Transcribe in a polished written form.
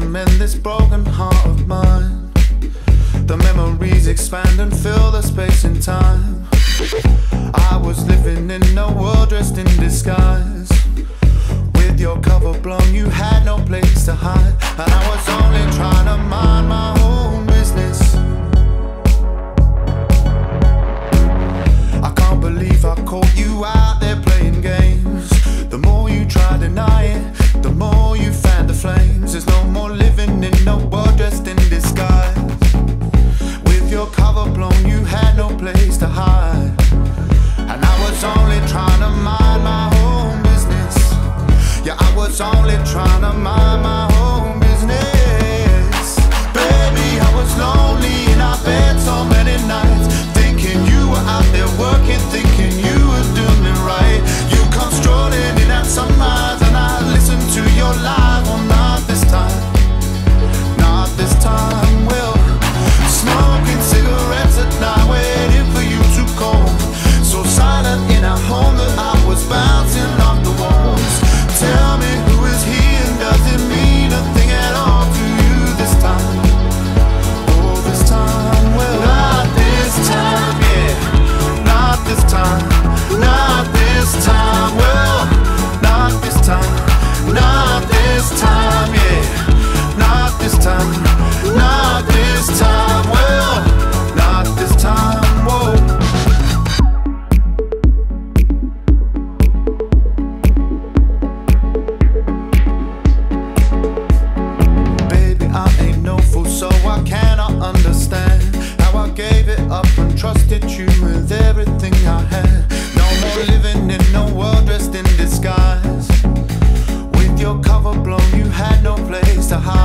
mend this broken heart of mine. The memories expand and fill the space and time. I was living in a world dressed in disguise. With your cover blown, you had no place to hide. And I was only trying to mind my own business. I can't believe I caught you out there playing games. The more you try to deny it, the more you fan the flames. There's no more living in no world dressed in disguise. With your cover blown, you had no place to hide. And I was only trying to mind my own business. Yeah, I was only trying to mind my own business. Baby, I was lonely in our bed so many nights, thinking you were out there working, thinking you were doing it right. You come strolling in at some nights and I listen to your lies. Well, not this time, not this time. Well, smoking cigarettes at night, waiting for you to call. So silent in our home that I was bouncing off the walls. Tell me, who is he and does it mean a thing at all to you this time? Oh, this time, well, not this time, yeah. Not this time, not this time, well, not this time, not this time, yeah. Not this time, not this time, well, not this time, whoa. Understand how I gave it up and trusted you with everything I had. No more living in no world dressed in disguise. With your cover blown, you had no place to hide.